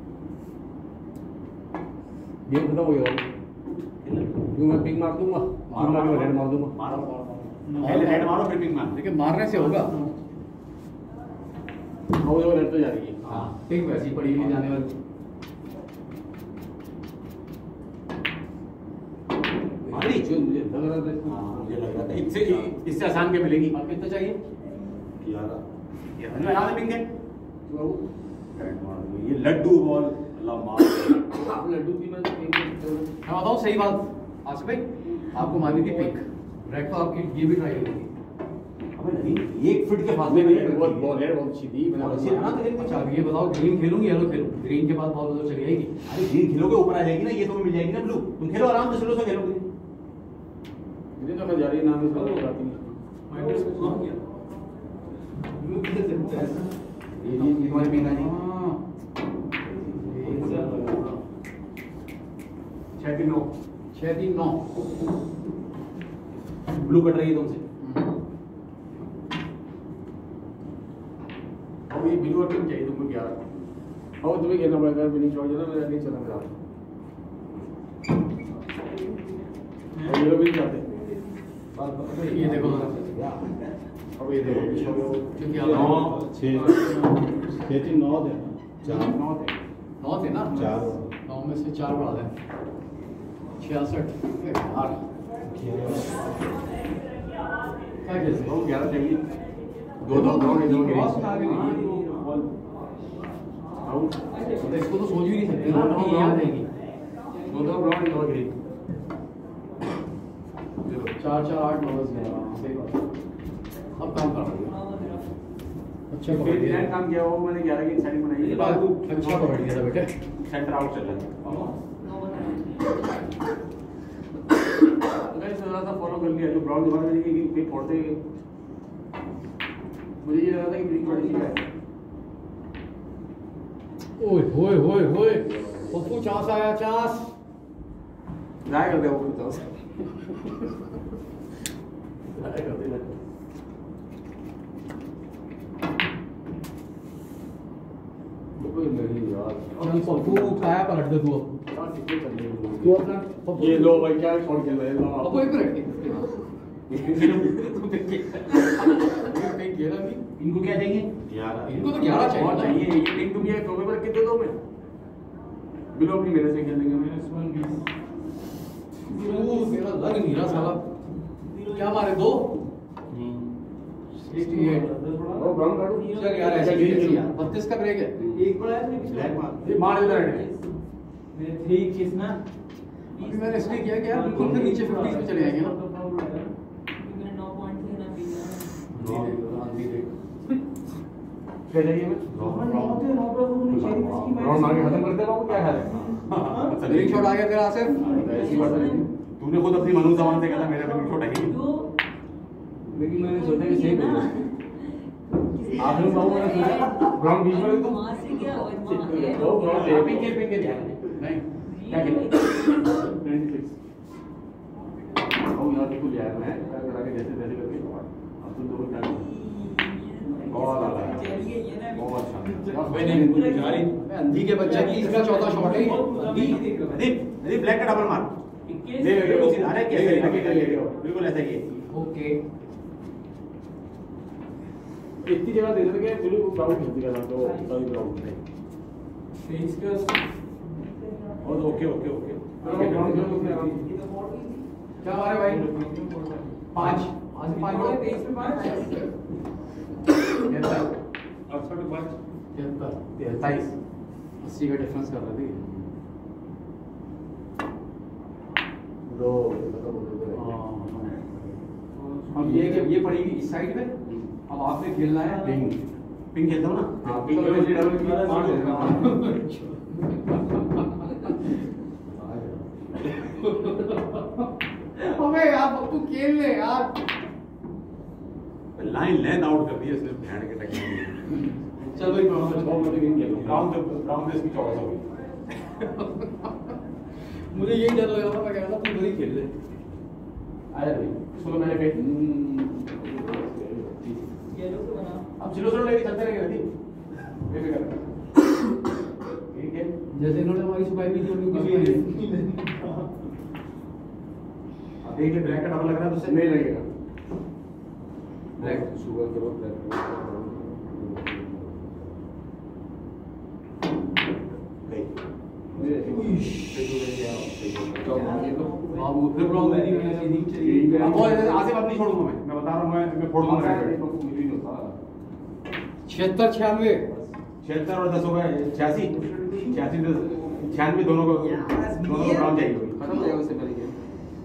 Speaker 1: गेम खत्म हो गया। क्यों मैं पिंक मार दूंगा, मार मार के रेड मार दूंगा।
Speaker 3: मारो पहले रेड मारो फिर पिंक मारो।
Speaker 2: लेकिन मारने से होगा।
Speaker 1: हो जाओ, रेड तो जा रही है।
Speaker 2: हाँ ठीक, वैसी पड़ी हुई जाने वाली।
Speaker 3: मारी।
Speaker 1: जो मुझे लग रहा था।
Speaker 3: हाँ, मुझे लग रहा था इससे इससे आसान के मिलेगी।
Speaker 2: और कितना चाहिए?
Speaker 3: ग्यारह। ये समझ में आया पिंक है। रेड मार दो। ये लड्डू बॉल अल्लाह मार।
Speaker 1: आप लड्डू की मैं पिंक
Speaker 2: मैं बताऊँ सही बात, आसिफ भाई आपको मारनी थी पिंक। रेड तो आपकी ये भी ट्राई होगी।
Speaker 3: अबे नहीं, एक फीट के फासले
Speaker 1: नहीं
Speaker 3: में
Speaker 1: नहीं, बहुत बॉल है, बहुत अच्छी थी। मैंने
Speaker 3: बहुत अच्छी है ना, तो एक-
Speaker 2: अच्छा अब ये बताओ, ग्रीन खेलूंगी येलो खेलूं? ग्रीन के बाद बॉल उधर चली जाएगी।
Speaker 3: अरे ग्रीन खेलोगे ऊपर आ जाएगी ना, ये तुम्हें मिल जाएगी ना ब्लू। तुम खेलो आराम से, स्लो से खेलो।
Speaker 1: मुझे तो मैं जा रही है, नाम इसका तो बताती नहीं।
Speaker 2: ये ये ये वाली पिंक आई।
Speaker 1: छह तीन नौ।
Speaker 2: छह तीन नौ।
Speaker 3: ब्लू कट रही है तुमसे।
Speaker 1: अब ये ब्लू और पिंक चाहिए तुमको ग्यारह। अब तुम्हें खेलना पड़ेगा, विनिंग शॉट है ना, मेरा नहीं चला मेरा। और ये लोग भी चाहते हैं।
Speaker 2: ये देखो
Speaker 1: अब ये देखो
Speaker 2: क्योंकि
Speaker 3: नौ
Speaker 2: आप
Speaker 5: छः छः तीन नौ देना। चार
Speaker 1: नौ थे।
Speaker 2: नौ थे ना,
Speaker 5: चार।
Speaker 2: नौ में से चार बढ़ा दें, छियासठ। यार क्या खेल
Speaker 1: दो ग्यारह चाहिए। दो दो दो दो
Speaker 2: क्रॉस उठा के नहीं।
Speaker 1: आउट।
Speaker 2: तो इसको तो सोच भी नहीं सकते ना कि ये आ जाएगी।
Speaker 1: दो दो ब्राउन दो ग्रीन।
Speaker 2: चार चार आठ नौ दस ग्यारह, सही बात। अब काम कर रही है। अच्छा पकड़
Speaker 1: फिर
Speaker 2: लिया।
Speaker 1: डिजाइन काम किया वो मैंने ग्यारह की सेटिंग बनाई है।
Speaker 2: अच्छा पकड़ लिया था बेटे।
Speaker 3: सेंटर आउट चल रहा है।
Speaker 1: गाइस थोड़ा सा फॉलो कर लिया, जो ब्राउन दिखा रहे थे कि कहीं फोड़ते मुझे ये लगा था कि ग्रीन बड़ी सी है।
Speaker 2: ओए होए होए होए पप्पू चांस आया चांस
Speaker 1: जाए कर दे वो तो जाए कर दे
Speaker 2: चल पप्पू खाया पलट दे तू अब तू अपना पप्पू
Speaker 1: ये लो भाई क्या शॉट खेल रहे हैं
Speaker 2: पप्पू एक मिनट
Speaker 3: इनको क्या चाहिए ग्यारह
Speaker 2: इनको तो ग्यारह चाहिए
Speaker 1: और चाहिए ये टीम तुम ये टोके पर कितने दो में बिलो अपनी मेरे से खेल लेंगे
Speaker 4: माइनस वन बीस
Speaker 2: तू मेरा लग नहीं रहा साला क्या मारे दो
Speaker 1: वो ब्राउन काटो
Speaker 2: चल यार ऐसा गेम नहीं यार बत्तीस का ब्रेक है
Speaker 6: एक बड़ा है
Speaker 3: ब्लैक मार
Speaker 1: ये मार इधर है
Speaker 6: मेरे थ्री किस ना
Speaker 2: अभी मैंने इसलिए किया कि यार बिल्कुल फिर नीचे फिफ्टीज में चले जाएंगे ना
Speaker 6: मेरे नौ पॉइंट थे ना बीस
Speaker 1: क्या चाहिए मैं राउंड मार के खत्म कर दे बाबू क्या हाल है
Speaker 2: ब्रेक शॉट आ गया तेरा आसिफ
Speaker 1: ऐसी बात नहीं
Speaker 3: तूने खुद अपनी मनु जबान से कहा मेरा भी छोटा है
Speaker 1: लेकिन मैंने सोचा कि सेम है आपने बाबू मैंने सोचा ग्राउंड बीच में तो
Speaker 6: वहां से क्या और वहां
Speaker 1: वो ग्राउंड ले पिंग के पिंग के ध्यान नहीं क्या खेले छब्बीस ओ यार देखो यार मैं करा के जैसे जैसे करके अब तुम दोनों क्या बहुत आ रहा है बहुत अच्छा
Speaker 2: मैं नहीं जारी मैं अंधी के बच्चे की इसका चौथा शॉट है अंधी
Speaker 3: अरे अरे ब्लैक का डबल मार
Speaker 1: ले ले
Speaker 3: बिल्कुल सीधा अरे कैसे बिल्कुल ऐसा ही है
Speaker 2: ओके
Speaker 1: इतनी जगह दे देंगे ब्लू ब्राउन खेलती का तो तभी ब्राउन है
Speaker 4: तेईस का
Speaker 3: और ओके ओके ओके
Speaker 1: ब्राउन खेलो
Speaker 2: क्या मारे भाई पांच आज पांच
Speaker 4: तेईस में पाँच
Speaker 1: अड़सठ पाँच
Speaker 2: तैतालीस अस्सी का डिफरेंस कर रहे थे
Speaker 1: दो
Speaker 2: अब ये कि ये पड़ेगी इस साइड में अब आपने खेलना है
Speaker 3: पिंग पिंग खेलता हूँ ना
Speaker 1: हाँ पिंक कलर से डबल की मार देगा
Speaker 2: अबे यार पप्पू खेल ले यार
Speaker 3: लाइन लेंथ आउट कर दी है सिर्फ हैंड के टक्कर
Speaker 2: चल भाई ब्राउन
Speaker 1: बहुत बड़ी गेम खेलो
Speaker 3: ब्राउन से ब्राउन से इसकी चौदह हो गई
Speaker 2: मुझे यही डर लग रहा था मैं कह रहा था तू वही खेल ले
Speaker 1: आया भाई इसको मैंने पे
Speaker 6: येलो से बना
Speaker 1: अब जीरो जीरो लेके चलते रहेंगे नहीं बेफिक्र ठीक है
Speaker 2: जैसे इन्होंने हमारी सुपारी पी थी उन्होंने कुछ भी नहीं
Speaker 3: अब देख ले ब्लैक का डबल लग रहा है तो उससे
Speaker 1: नहीं लगेगा
Speaker 2: ब्लैक
Speaker 1: शुगर करो ब्लैक
Speaker 2: हाँ वो फिर ब्राउन दे दी मैंने सीधी चली
Speaker 3: अब वो आसिफ अब नहीं छोड़ूंगा मैं मैं बता रहा हूँ मैं मैं फोड़ दूंगा
Speaker 2: छिहत्तर छियानवे
Speaker 3: छिहत्तर और दस हो गए छियासी छियासी दस छियानवे दोनों को दोनों को ब्राउन चाहिए होगी
Speaker 1: खत्म हो जाएगा उससे पहले गेम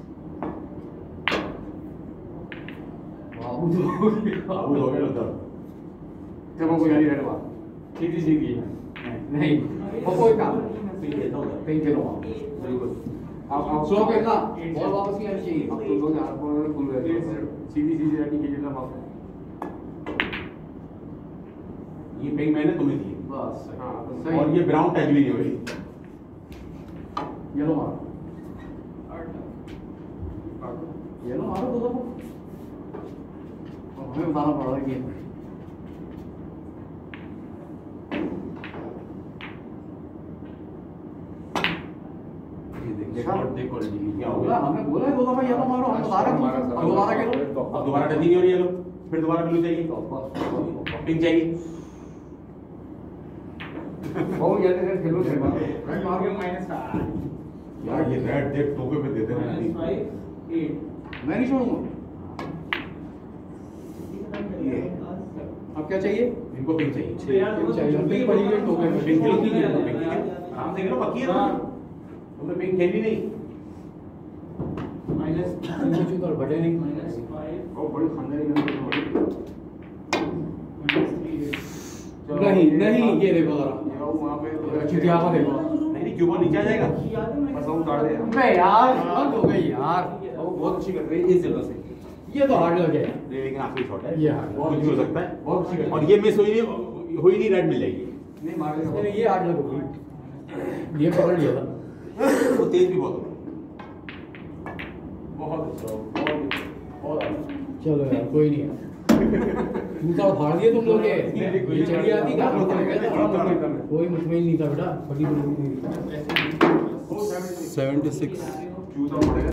Speaker 2: बाबू तो हो गया
Speaker 3: अब हो गया उधर
Speaker 1: जब वो गाड़ी रेड बात सीधी सीधी
Speaker 2: नहीं वो कोई काम
Speaker 3: पिंग खेलता हूँ उधर।
Speaker 2: कहीं खेलो
Speaker 1: बिल्कुल आप आप
Speaker 2: स्लो खेलना बॉल वापस नहीं आनी चाहिए
Speaker 1: आप तो लोग हाथ पर खुल रहे हैं सीधी सीधी रखी कीजिए ना आप
Speaker 3: ये पिंग मैंने तुम्हें दी
Speaker 2: बस
Speaker 1: हाँ तो
Speaker 2: सही।
Speaker 3: और ये ब्राउन टच भी नहीं हुई
Speaker 2: येलो मारो येलो मारो दो दफा हमें बताना पड़ रहा है गेम
Speaker 3: देखो क्या हो
Speaker 2: बोला
Speaker 3: गया
Speaker 2: हमने बोला है दो दफा येलो मारो हम बता रहे हैं तुम दोबारा खेलो
Speaker 3: अब दोबारा टच ही नहीं हो रही है लोग फिर दोबारा ब्लू चाहिए पिंक चाहिए
Speaker 1: वो ये तो खेलो खेलो
Speaker 4: रेड मार के माइनस का
Speaker 3: यार ये रेड देख टोपे पे देते
Speaker 4: माइनस
Speaker 3: हैं
Speaker 4: फाइव एट
Speaker 2: मैं नहीं छोड़ूंगा अब क्या चाहिए
Speaker 3: इनको पिंक चाहिए
Speaker 4: यार
Speaker 2: पिंक चाहिए पिंक पड़ी हुई है टोके में
Speaker 3: पिंक खेलो पिंक खेलो पिंक खेलो आराम से खेलो पक्की है ना तुमने पिंक खेली नहीं
Speaker 4: माइनस
Speaker 2: कुछ कर बटे नहीं
Speaker 4: माइनस फाइव
Speaker 1: वो बड़ी खानदानी में
Speaker 4: माइनस थ्री
Speaker 2: नहीं नहीं ये देखो जरा
Speaker 1: ये वो वहां पे
Speaker 2: चिटिया का देखो
Speaker 3: नहीं नहीं क्यूबॉल नीचे आ जाएगा
Speaker 1: बस वो उतार दे
Speaker 2: अबे यार हद हो गई यार
Speaker 1: वो बहुत अच्छी कर रही है इस जगह से
Speaker 2: ये तो हार्ड लग गया
Speaker 3: लेकिन आखिरी शॉट है
Speaker 2: ये हार्ड
Speaker 3: कुछ भी हो सकता है
Speaker 1: बहुत अच्छी कर
Speaker 3: और ये मिस हुई नहीं हुई नहीं रेड मिल जाएगी
Speaker 1: नहीं मार देगा
Speaker 2: नहीं, ये आठ लगोगी, ये पकड़ लिया था।
Speaker 3: वो तेज भी बहुत हो।
Speaker 1: बहुत अच्छा बहुत बहुत अच्छा
Speaker 2: चलो यार कोई नहीं है। जूता उखाड़ दिए तुम लोग, ये ये चढ़ी आती क्या कोई मुतमिन नहीं था बेटा, बड़ी बड़ी
Speaker 5: सेवेंटी सिक्स
Speaker 1: जूता पड़ेगा